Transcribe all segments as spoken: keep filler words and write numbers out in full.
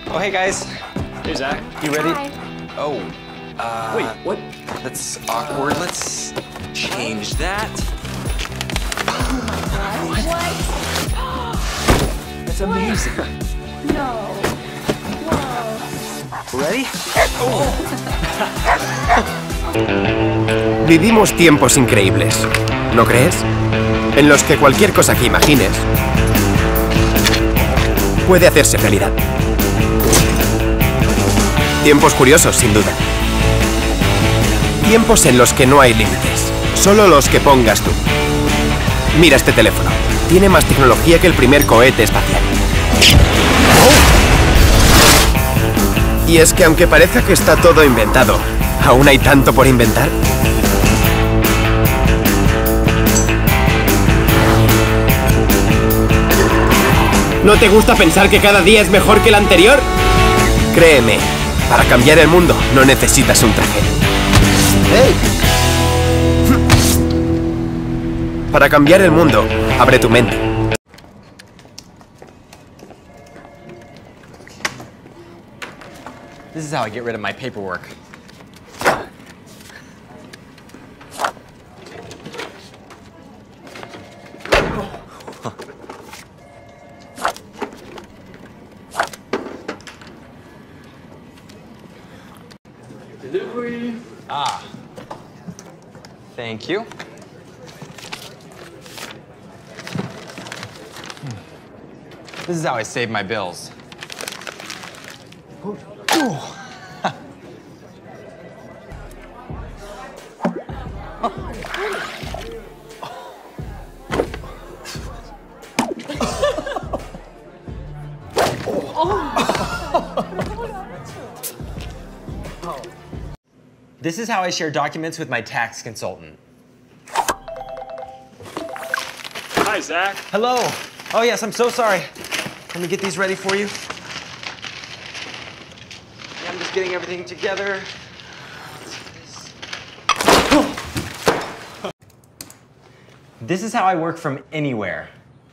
Oh, hey guys. Hey Zach. You ready? Hi. Oh, uh... Wait, what? That's awkward. Let's change that. What? That's amazing. No. Whoa. Ready? Vivimos tiempos increíbles, ¿no crees? En los que cualquier cosa que imagines puede hacerse realidad. Tiempos curiosos, sin duda. Tiempos en los que no hay límites, solo los que pongas tú. Mira este teléfono. Tiene más tecnología que el primer cohete espacial. Y es que aunque parezca que está todo inventado, ¿aún hay tanto por inventar? ¿No te gusta pensar que cada día es mejor que el anterior? Créeme, para cambiar el mundo no necesitas un traje. ¡Hey! Para cambiar el mundo, abre tu mente. This is how I get rid of my paperwork. Delivery. Ah. Thank you. This is how I save my bills. This is how I share documents with my tax consultant. Hi Zach. Hello. Oh yes, I'm so sorry. Let me get these ready for you. Yeah, I'm just getting everything together. This is how I work from anywhere.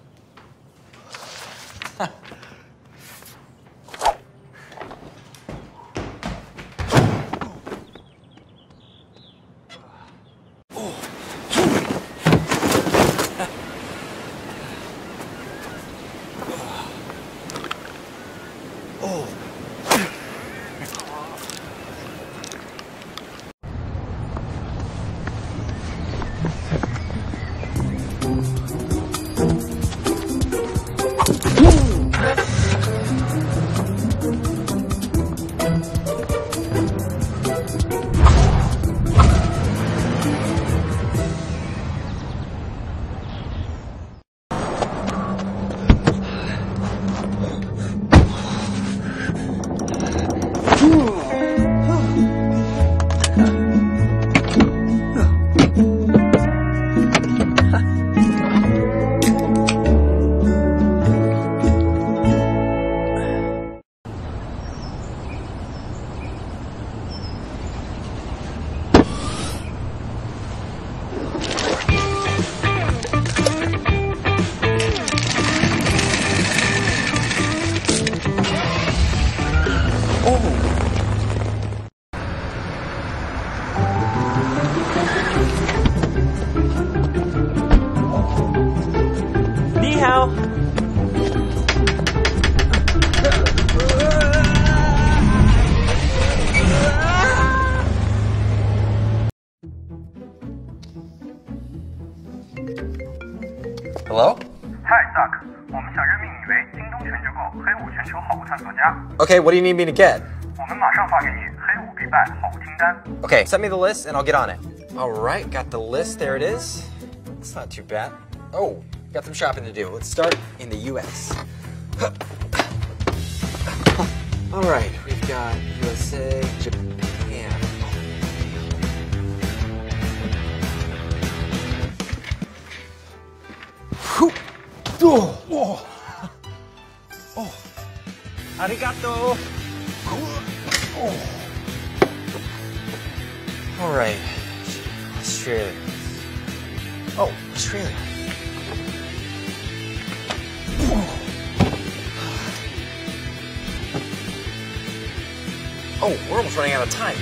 Hello? Hi, Zach. 我们想任命你为京东全球购黑五全球好物探索家。 Okay, what do you need me to get? 我们马上发给你黑五必败好物清单。 Okay, send me the list and I'll get on it. All right, got the list. There it is. It's not too bad. Oh, got some shopping to do. Let's start in the U S. All right, we've got U S A, Japan. Whew. Oh, oh. Oh. Arigato. Oh. All right. Australia. Oh, Australia. Oh, we're almost running out of time.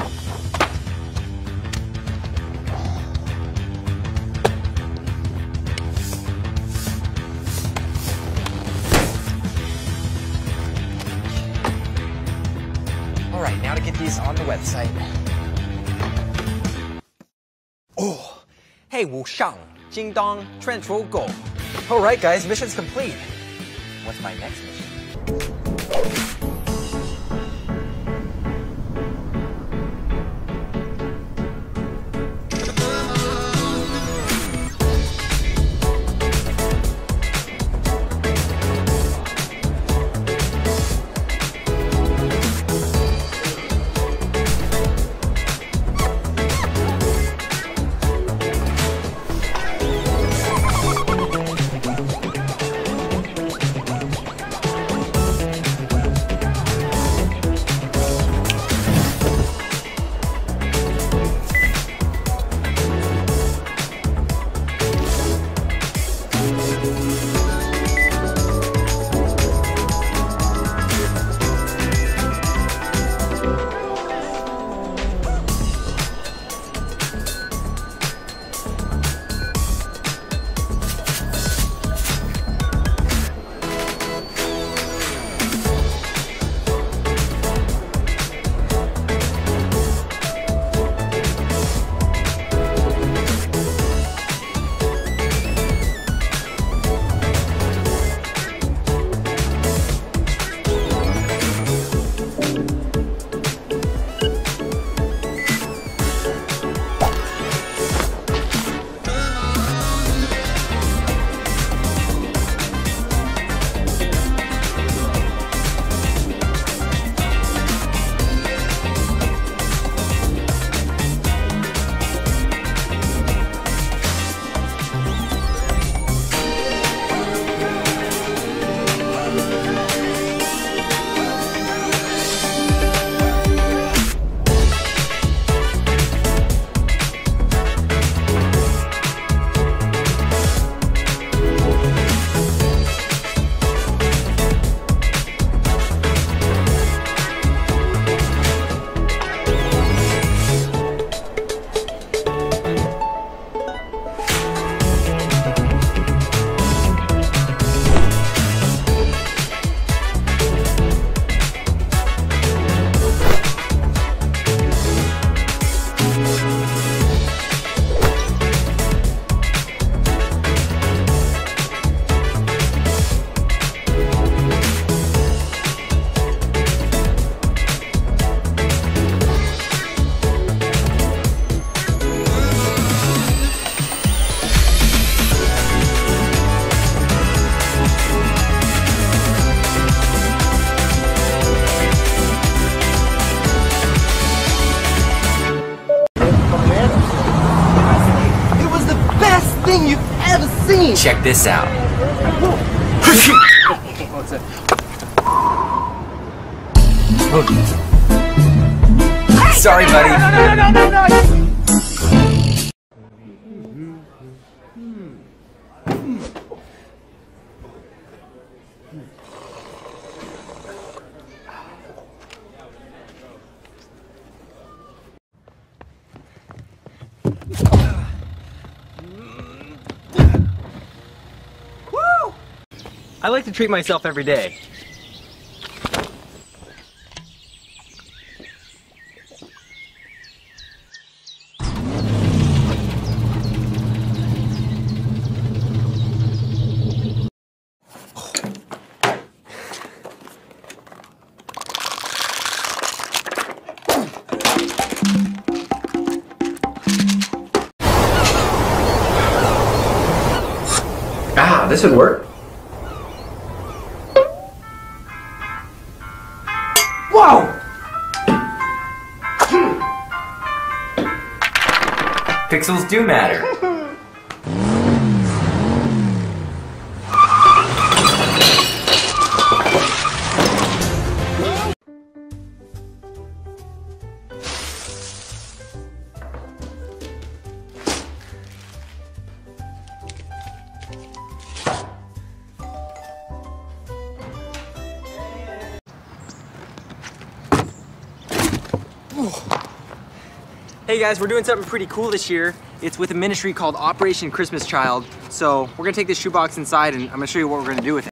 All right, now to get these on the website. Oh, hey, Wu Shang, Jing Dong, Trench Roll Go. All right, guys, mission's complete. What's my next mission? Check this out. Sorry, buddy. No, no, no, no, no, no. I like to treat myself every day. Ah, this would work. Whoa! Pixels do matter. Hey guys, we're doing something pretty cool this year. It's with a ministry called Operation Christmas Child. So we're gonna take this shoebox inside and I'm gonna show you what we're gonna do with it.